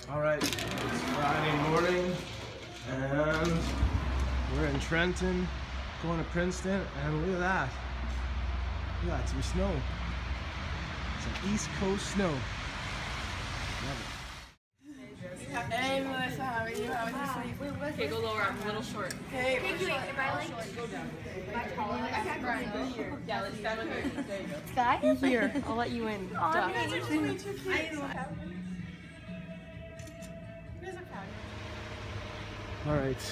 Alright, it's Friday morning and we're in Trenton, going to Princeton, and look at that. Look at that, some snow. Some East Coast snow. Love it. Hey Melissa, how are you? How was your sleep? Okay, go lower. I'm a little short. Hey, Thank you. Am I like? Go down. Am I taller? I can't go here. Yeah, let's stand with her. There you go. guys? Here, I'll let you in. Oh, you guys are so cute. You guys are proud. Alright.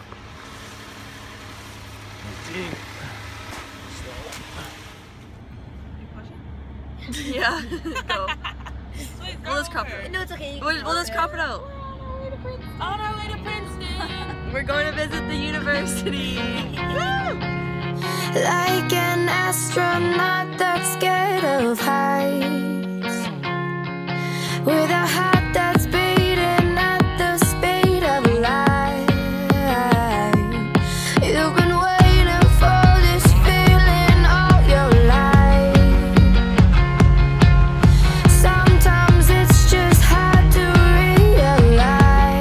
Yeah. Go. We'll just crop it. No, it's okay. We'll just crop it out. On our way to Princeton. We're going to visit the university. Like an astronaut that's scared of heights, with a heart that's beating at the speed of light. You've been waiting for this feeling all your life. Sometimes it's just hard to realize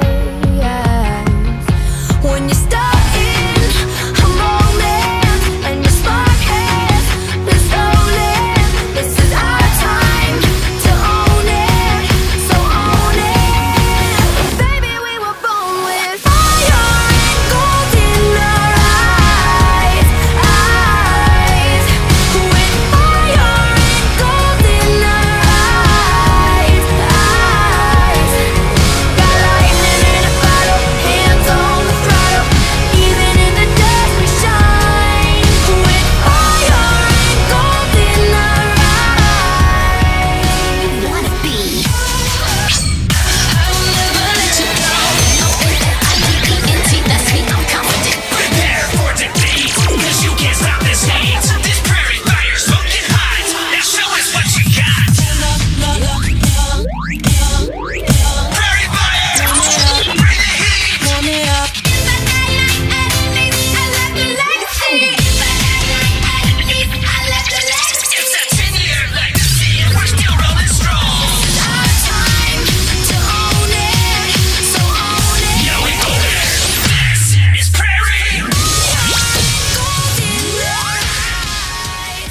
when you start in a moment and your spark has been stolen. This is our time to own it, so own it. Baby, we were born with fire and gold in our eyes, with fire and gold in our eyes. Got lightning in a bottle, hands on the throttle. Even in the dark we shine, with fire and gold in our eyes. Wanna be, I'll never let you go. IDPNT, that's me, I'm confident. Prepare for defeat, cause you can't stop this heat. This prairie fire smoking hot. Now show us what you got. Prairie fire, bring the heat. Warm it up. It's a 10-year legacy, and we're still rolling strong. Our time to own it, so own it. Yo, we own it. This is Prairie. Gold in our eyes.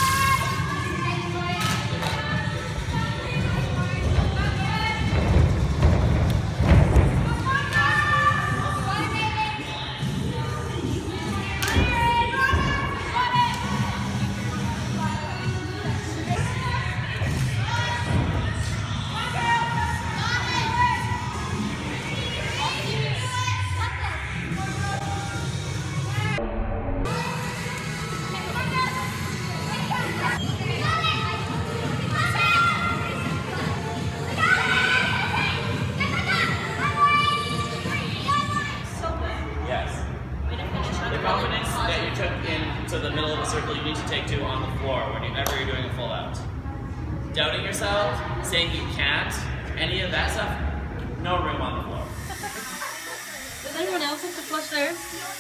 Yes. The confidence that you took into the middle of the circle, you need to take to on the floor whenever you're doing a full out. Doubting yourself, saying you can't, any of that stuff, no room on the floor. Does anyone else have to flush theirs?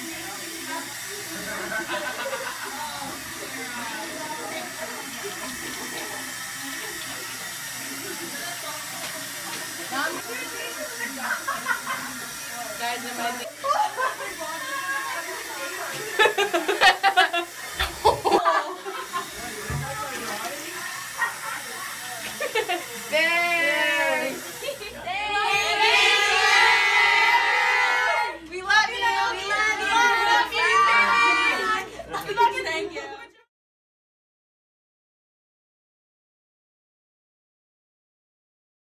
Guys, am I Babe!